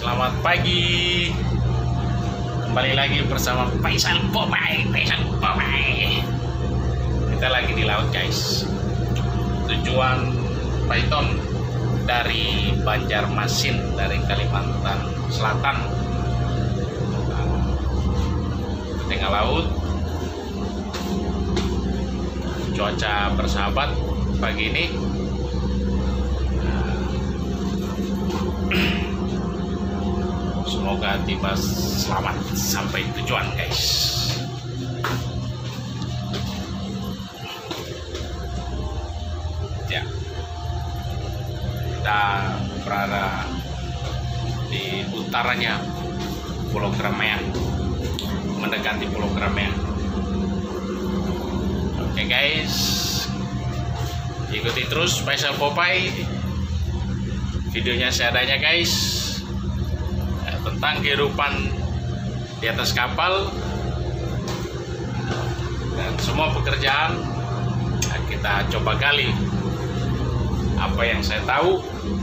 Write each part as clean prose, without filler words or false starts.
Selamat pagi. Kembali lagi bersama Faisal Popeye. Kita lagi di laut, guys. Tujuan Python dari Banjarmasin, dari Kalimantan Selatan. Tengah laut. Cuaca bersahabat pagi ini. Semoga tiba selamat sampai tujuan, guys. Ya, kita berada di utaranya Pulau Keramaian, mendekati Pulau Keramaian. Oke, guys, ikuti terus Faisal Popeye. Videonya seadanya, guys, tentang kehidupan di atas kapal dan semua pekerjaan. Kita coba gali apa yang saya tahu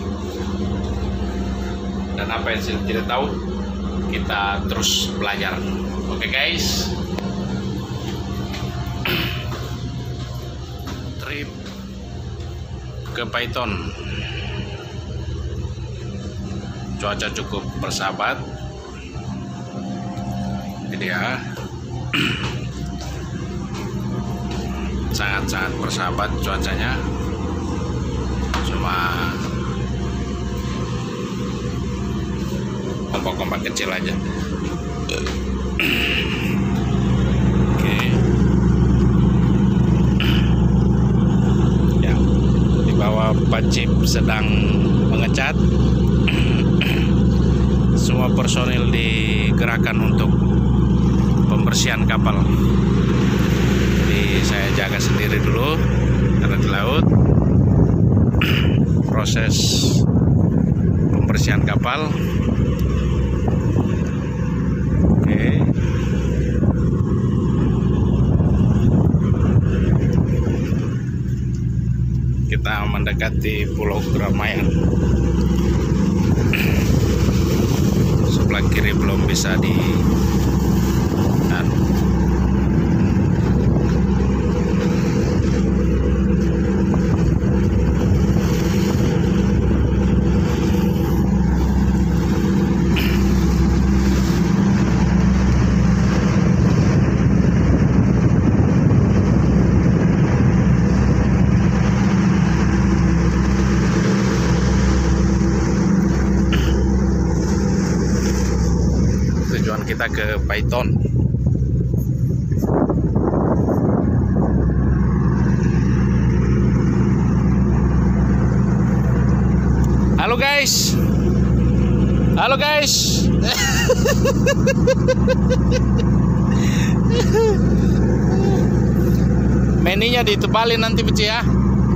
dan apa yang saya tidak tahu. Kita terus belajar. Oke, guys. Trip ke Python. Cuaca cukup bersahabat, jadi ya sangat-sangat bersahabat cuacanya. Cuma ombak-ombak kecil aja. Oke. Ya, di bawah Pak Cip sedang mengecat. Semua personil digerakkan untuk pembersihan kapal. Jadi saya jaga sendiri dulu karena di laut. Proses pembersihan kapal. Oke. Kita mendekati Pulau Keramaian. Sebelah kiri belum bisa di kita ke Python. Halo, guys. Halo, guys. Meninya ditebalin nanti, Beci, ya.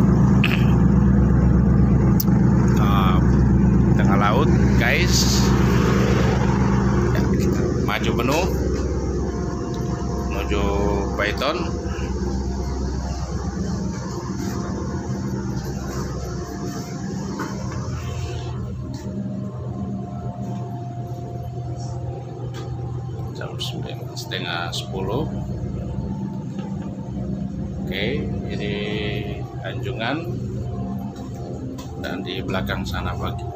Tengah laut, guys. Maju penuh menuju Python. Jam 9:30. Oke, ini Anjungan dan di belakang sana pagi.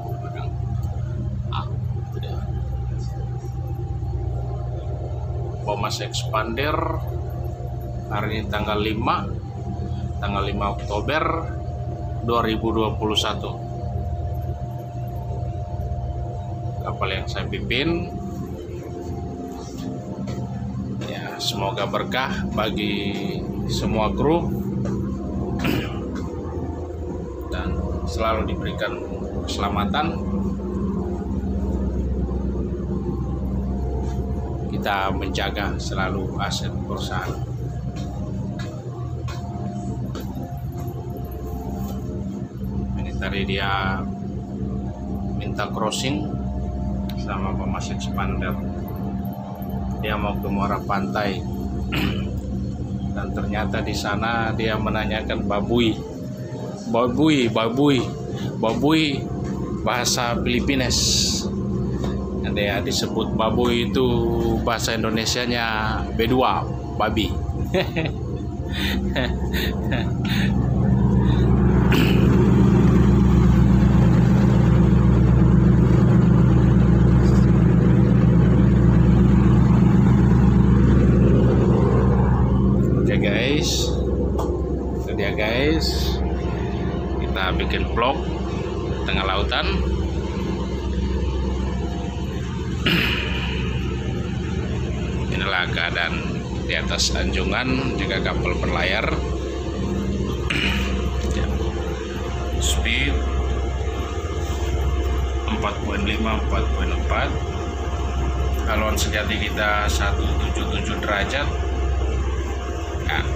Pomas Expander hari ini tanggal 5 Oktober 2021. Kapal yang saya pimpin, ya, semoga berkah bagi semua kru dan selalu diberikan keselamatan. Kita menjaga selalu aset perusahaan. Ini tadi dia minta crossing sama Pomas Expander. Dia mau ke Muara Pantai dan ternyata di sana dia menanyakan babui bahasa Filipines. ada yang disebut baboy itu bahasa Indonesianya B2, babi. Oke guys, itu dia guys, kita bikin vlog tengah lautan. Inilah keadaan di atas anjungan jika kapal berlayar. Speed 4.5 4.4, haluan sejati kita 177 derajat. Nah,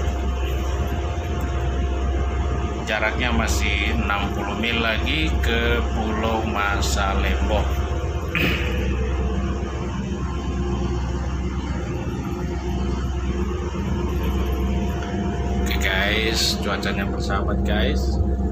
jaraknya masih 60 mil lagi ke Pulau Masalembo. Oke guys, cuacanya bersahabat guys.